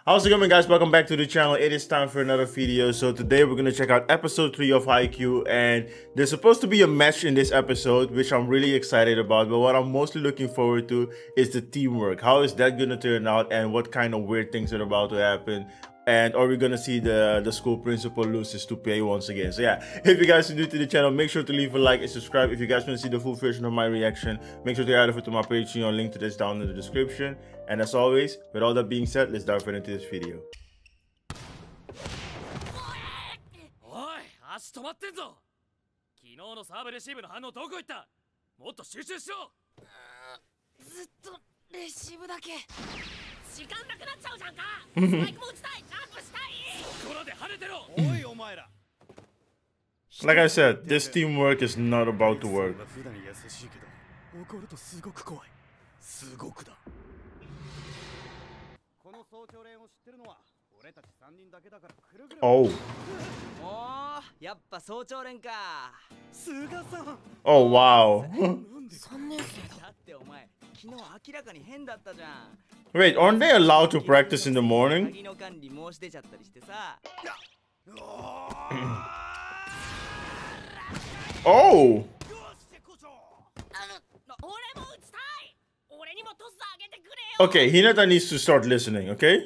How's it going, guys? Welcome back to the channel. It is time for another video. So today we're going to check out episode 3 of Haikyuu, and there's supposed to be a match in this episode, which I'm really excited about. But what I'm mostly looking forward to is the teamwork. How is that going to turn out, and what kind of weird things are about to happen? And are we going to see the school principal lose his toupee once again? So yeah, if you guys are new to the channel, make sure to leave a like and subscribe. If you guys want to see the full version of my reaction, make sure to head over to my Patreon, link to this down in the description. And as always, with all that being said, let's dive right into this video. Like I said, this teamwork is not about to work. Oh. Oh wow. Wait, aren't they allowed to practice in the morning? Oh. Okay, Hinata needs to start listening, okay?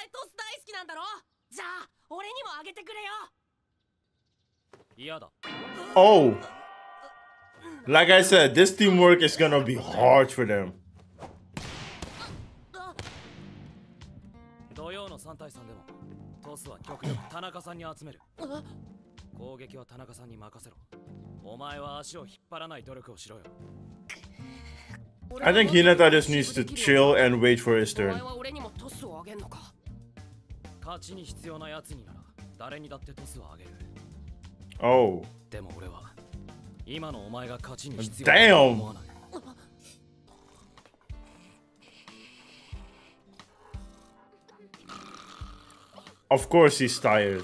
Oh. Like I said, this teamwork is gonna be hard for them. I think Hinata just needs to chill and wait for his turn. Oh. Damn. Of course he's tired.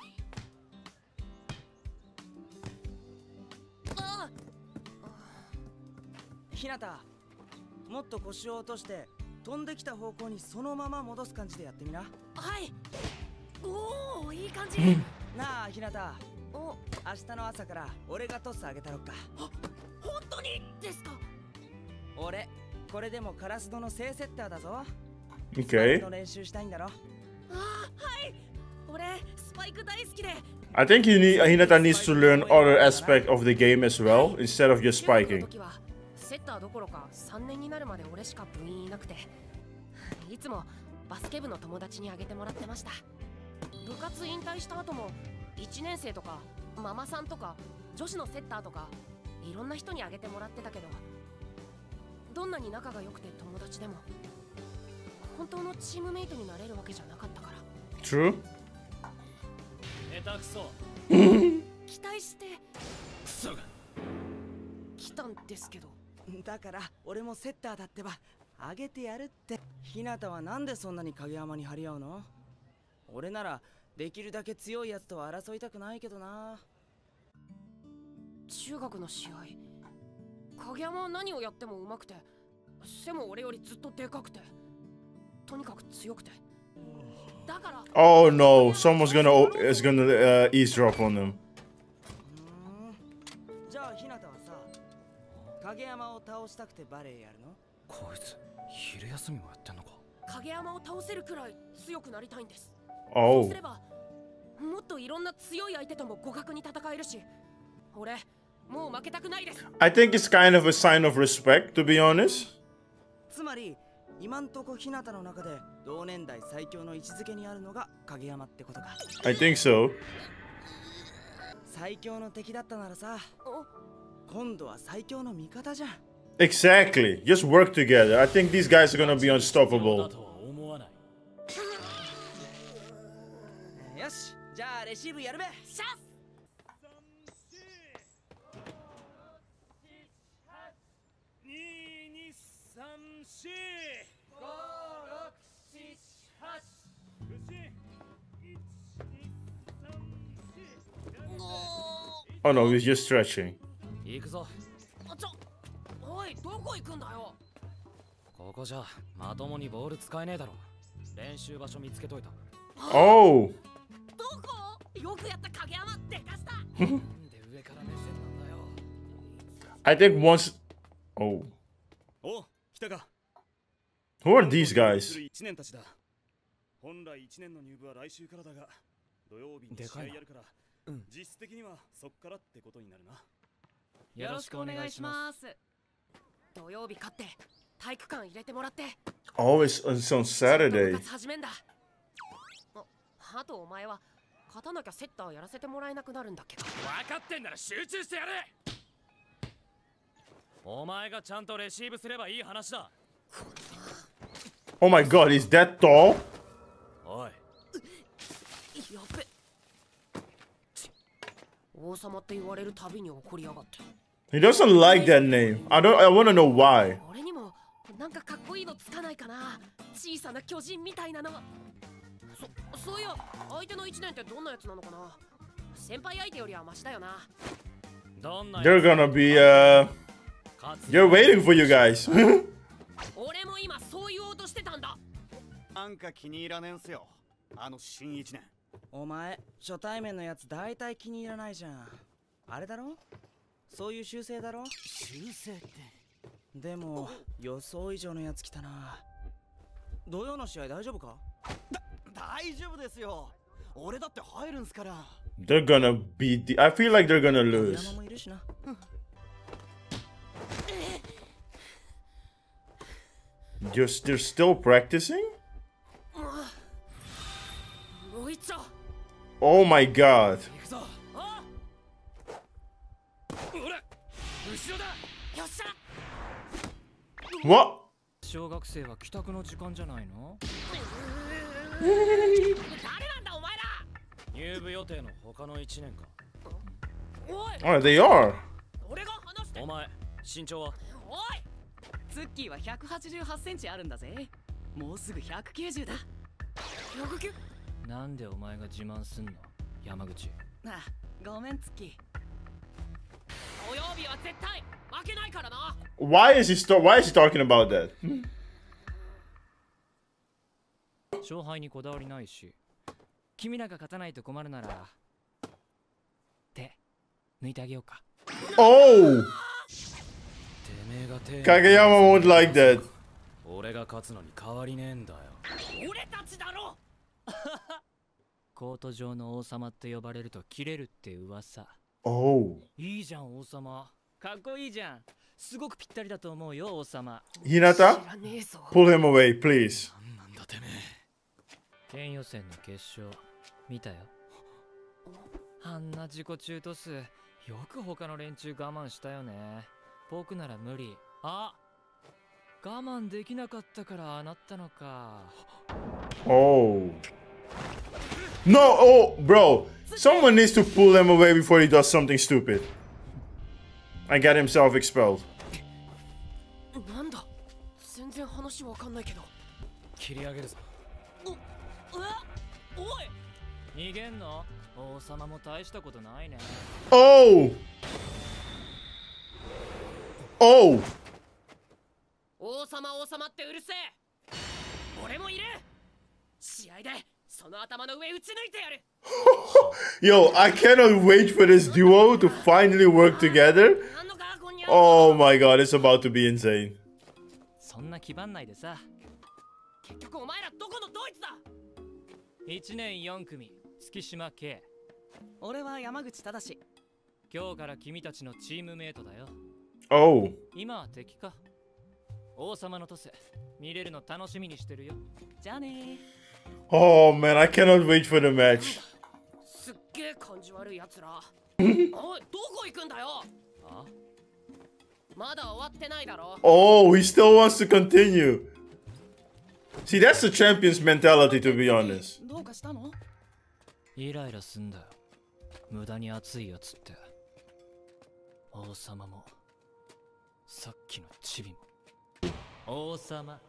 Hinata, もっと腰を落として飛んできた方向にそのまま戻す感じでやってみな。はい。おお、いい感じ。なあ、Hinata。お、明日の朝から俺がトスあげたろっか。本当にですか？俺、これでもカラスドの正セッターだぞ。Okay. の練習したいんだろ。あ、はい。俺、スパイク大好きで。I think Hinata needs to learn other aspects of the game as well, instead of just spiking. セッターどころか3年になるまで俺しか部員いなくて、いつもバスケ部の友達にあげてもらってました。部活引退した後も1年生とかママさんとか女子のセッターとかいろんな人にあげてもらってたけど、どんなに仲が良くて友達でも本当のチームメイトになれるわけじゃなかったから。True? 下手くそ。期待してクソが来たんですけど。だから俺もセッターだってばあげてやるって。Hinataはなんでそんなに影山に張り合うの？俺ならできるだけ強いやつとは争いたくないけどな。中学の試合、影山は何をやっても上手くて、背も俺よりずっとでかくて、とにかく強くて。だから。Oh no, someone's gonna eavesdrop on them. じゃあHinataはさ、影山を倒したくてバレエやるの？こいつ昼休みもやってんのか。影山を倒せるくらい強くなりたいんです。そうすればもっといろんな強い相手とも互角に戦えるし、俺もう負けたくないです。I think it's kind of a sign of respect, to be honest. つまり今んとこHinataの中で同年代最強の位置づけにあるのが影山ってことか。I think so. 最強の敵だったならさ、今度は最強の味方じゃん。Exactly. Just work together. I think these guys are gonna be unstoppable. よし、じゃあレシーブやるべ。シャッ。Oh no, he's just stretching. 行くぞ。おい、どこ行くんだよ。ここじゃまともにボール使えねえだろ。 練習場所見つけといた。 Oh. どこ？よくやった影山でかした。 で上から目線なんだよ。 I think once. Oh. お、来たか。 Who are these guys? 1年たちだ。本来1年の入部は来週からだが、土曜日に試合やるから、実質的にはそっからってことになるな。 よろしくお願いします。土曜日勝って体育館入れてもらって。 Oh, it's on Saturday. 始めんだ。あとお前は勝たなきゃセッターやらせてもらえなくなるんだっけか。 分かってんなら集中してやれ。お前がちゃんとレシーブすればいい話だ。 Oh my god, he's that tall? おい。 やべ。王様って言われるたびに怒りやがって。 He doesn't like that name. I want to know why. 俺にもなんかかっこいいのつかないかな。小さな巨人みたいなの。そういや、相手の1年ってどんなやつなのかな。先輩相手よりはマシだよな。 They're gonna be You're waiting for you guys. 俺も今そう言おうとしてたんだ。 なんか気に入らねえんすよ、あの新1年。 お前、初対面のやつ大体気に入らないじゃん。あれだろ？そういう習性だろ？ 修正って。 でも、予想以上のやつ来たな。土曜の試合大丈夫か？ 大丈夫ですよ。俺だって入るんすから。 They're gonna beat I feel like they're gonna lose. 山もいるしな。 They're still practicing? もう一丁。 Oh my god. 行くぞ。あ！ほら、後ろだ。 よっしゃ。 What? 小学生は帰宅の時間じゃないの？ 誰なんだお前ら。 入部予定の他の1年か。 おい。 Oh, they are. 俺が話して。 お前、身長は？ おい。ツッキーは188センチあるんだぜ。もうすぐ190だ。109？ なんでお前が自慢すんの、山口。 あ、ごめんツッキー。土曜日は絶対負けないからな。 Why is he talking about that? 勝敗にこだわりないし、君らが勝たないと困るなら手抜いてあげようか。 Oh! てめえが手 Kageyama won't like that. 俺が勝つのに変わりねえんだよ。 俺たちだろ。 コート上の王様って呼ばれると切れるって噂。 Oh. いいじゃん王様。かっこいいじゃん。すごくぴったりだと思うよ王様。 Hinata? Pull him away, please. なんだてめえ。県予選の決勝見たよ。あんな自己中トス、よく他の連中我慢したよね。僕なら無理。あ、我慢できなかったからああなったのか。 Oh. No, oh, bro. Someone needs to pull him away before he does something stupid. And get himself expelled. なんだ、全然話わかんないけど。 切り上げるぞ。 おい、 逃げんの？王様も大したことないね。 Oh! Oh! 王様ってうるせえ。俺もいる。試合でその頭の上打ち抜いてやる。 Yo, I cannot wait for this duo to finally work together. Oh my god, it's about to be insane. そんな気張んないでさ。 結局お前らどこのドイツだ。 1年4組、月島圭。 俺は山口正。 今日から君たちのチームメイトだよ。 Oh. 今は敵か。王様のトス、見れるの楽しみにしてるよ。じゃあね。 Oh man, I cannot wait for the match. すっげえ感じ悪いやつら。おい、どこ行くんだよ。 あ？ まだ終わってないだろ。 Oh, he still wants to continue. See, that's the champion's mentality, to be honest. どうかしたの？ イライラすんだよ。無駄に熱いやつって。王様も、さっきのチビも。王様。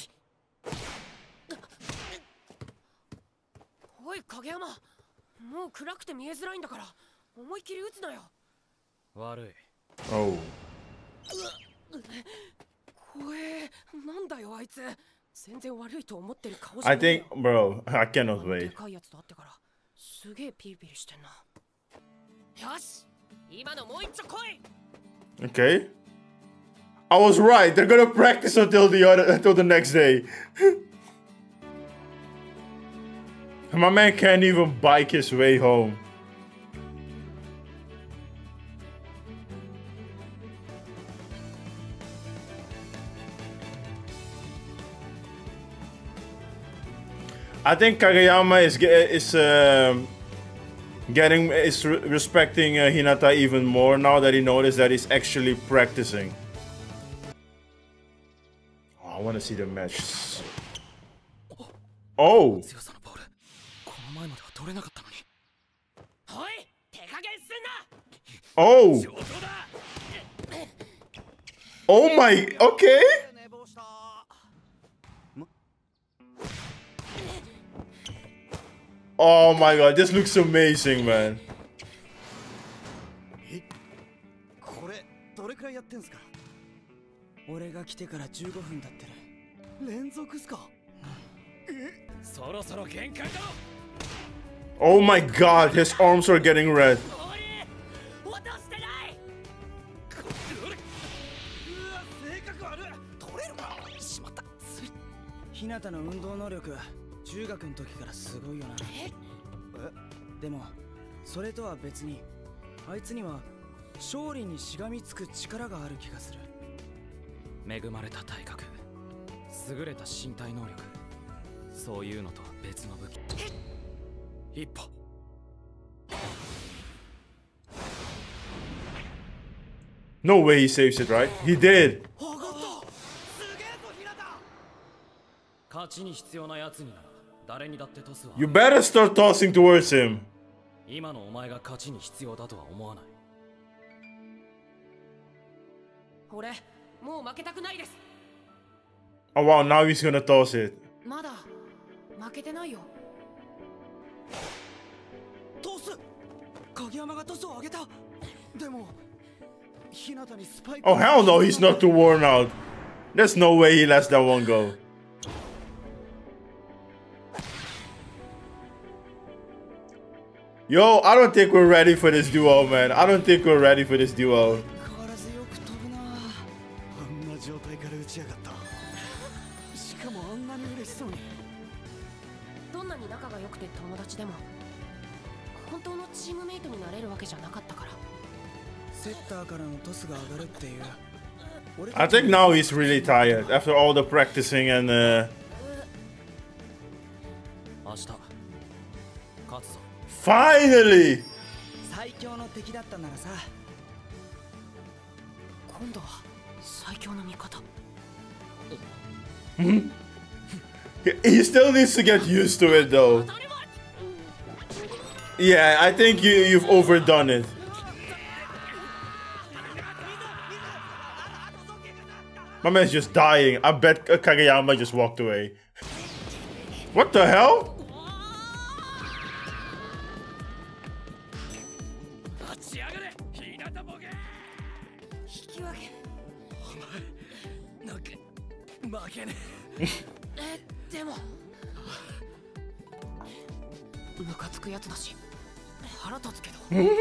おい影山、もう暗くて見えづらいんだから思いっきり撃つなよ。 悪い。 Oh. 怖え。なんだよあいつ。 全然悪いと思ってる顔じゃ I ねえ think, bro, I cannot よ。で wait. かいやつと会ってからすげえピリピリしてんな。よし、今のもう一丁来い。 Okay. I was right. They're gonna practice until the next day. My man can't even bike his way home. I think Kageyama is respecting Hinata even more now that he noticed that he's actually practicing. Oh, I want to see the match. Oh. 強さのボールこの前までは取れなかったのに。 おい、手加減すんな。 Oh. 上等だ。 Oh my. Okay. 寝坊した。 Oh my god. This looks amazing, man. これどれくらいやってんすか。 俺が来てから15分経ってる。 連続っすか。 そろそろ限界だ。 Oh my god. His arms are getting red. おい、落としてない。 うわ、性格悪い。取れるか。しまった。つい。 日向の運動能力、中学の時からすごいよな。でもそれとは別にあいつには勝利にしがみつく力がある気がする。 恵まれた体格、優れた身体能力、そういうのとは別の武器。一歩。 No way he saves it, right? He did. 上がった。すげえぞ、ひなた。 勝ちに必要なやつになら誰にだってトスは。 You better start tossing towards him. 今のお前が勝ちに必要だとは思わない。 俺、もう負けたくないです。 Oh wow, now he's gonna toss it. まだ負けてないよ。 トス。影山がトスを上げた。でもひなたにスパイク。 Oh hell no, he's not too worn out. There's no way he lets that one go. Yo, I don't think we're ready for this duo, man. I don't think we're ready for this duo. 変わらずよく飛ぶな。 あんな状態から打ち上がった。しかもあんなに嬉しそうに。 どんなに仲が良くて友達でも本当のチームメイトになれるわけじゃなかったから。 セッターからのトスが上がるっていう。 I think now he's really tired after all the practicing and 明日勝つぞ。 finally! 最強の敵だったならさ。 今度は最強の味方。 He still needs to get used to it though. Yeah, I think you've overdone it. My man's just dying. I bet Kageyama just walked away. What the hell? 立ち上がれ、日向ボケ。引き分け。 なんか負けね。 でもムカつくやつだし腹立つけど。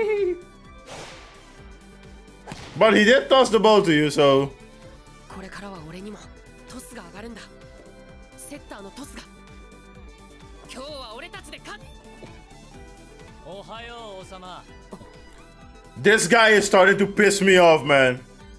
But he did toss the ball to you, so これからは俺にもトスが上がるんだ。セッターのトスが。今日は俺たちで勝つ。 おはよう王様。 this guy is starting to piss me off, man.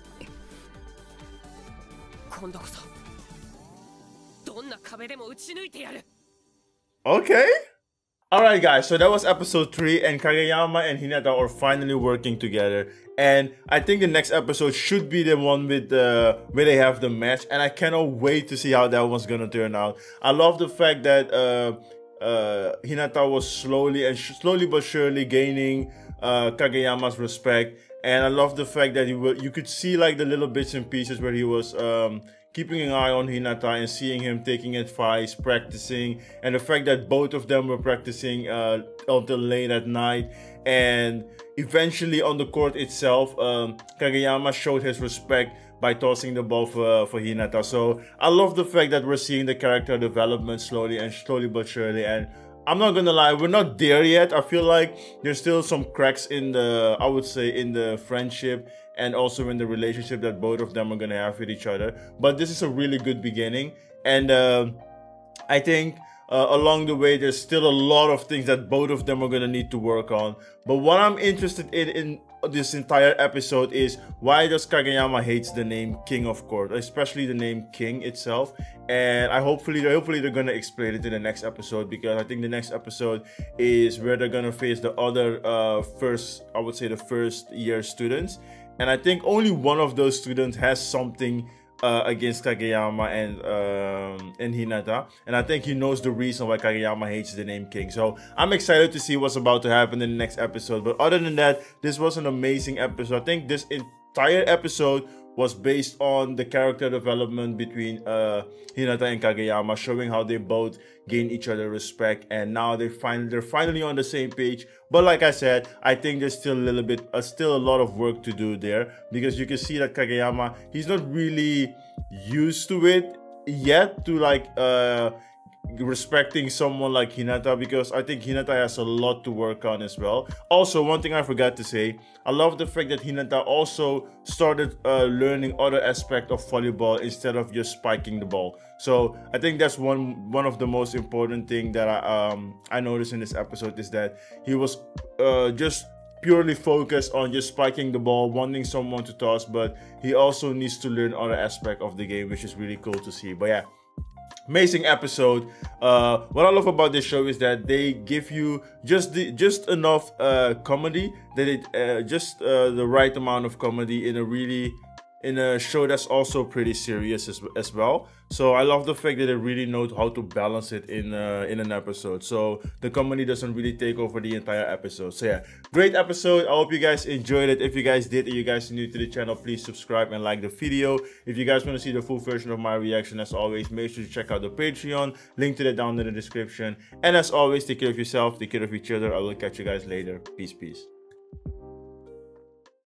今度こそどんな壁でも打ち抜いてやる。 Okay. Alright guys, so that was episode 3 and Kageyama and Hinata are finally working together. And I think the next episode should be the one with where they have the match. And I cannot wait to see how that one's gonna turn out. I love the fact that Hinata was slowly but surely gaining Kageyama's respect. And I love the fact that you could see like the little bits and pieces where he was keeping an eye on Hinata and seeing him taking advice, practicing, and the fact that both of them were practicing until late at night. And eventually on the court itself, Kageyama showed his respect by tossing the ball for Hinata. So I love the fact that we're seeing the character development slowly but surely. And I'm not gonna lie, we're not there yet. I feel like there's still some cracks in the, I would say, in the friendship and also in the relationship that both of them are gonna have with each other. But this is a really good beginning, and I think along the way there's still a lot of things that both of them are gonna need to work on. But what I'm interested in this entire episode is, why does Kageyama hates the name King of Court, especially the name King itself? And hopefully they're gonna explain it in the next episode, because I think the next episode is where they're gonna face the other the first year students, and I think only one of those students has something against Kageyama and Hinata, and I think he knows the reason why Kageyama hates the name King. So I'm excited to see what's about to happen in the next episode. But other than that, this was an amazing episode. I think this entire episode was based on the character development between Hinata and Kageyama, showing how they both gain each other respect, and now they're finally on the same page. But like I said, I think there's still a lot of work to do there, because you can see that Kageyama, he's not really used to it yet, to like respecting someone like Hinata, because I think Hinata has a lot to work on as well. Also, one thing I forgot to say, I love the fact that Hinata also started learning other aspects of volleyball instead of just spiking the ball. So I think that's one of the most important thing that I noticed in this episode, is that he was just purely focused on just spiking the ball, wanting someone to toss, but he also needs to learn other aspects of the game, which is really cool to see. But yeah, amazing episode. What I love about this show is that they give you just enough comedy, that it just the right amount of comedy in a show that's also pretty serious as well. So I love the fact that they really know how to balance it in an episode, so the comedy doesn't really take over the entire episode. So yeah, great episode. I hope you guys enjoyed it. If you guys did and you guys are new to the channel, please subscribe and like the video. If you guys want to see the full version of my reaction, as always, make sure to check out the Patreon, link to that down in the description. And as always, take care of yourself, take care of each other. I will catch you guys later. Peace.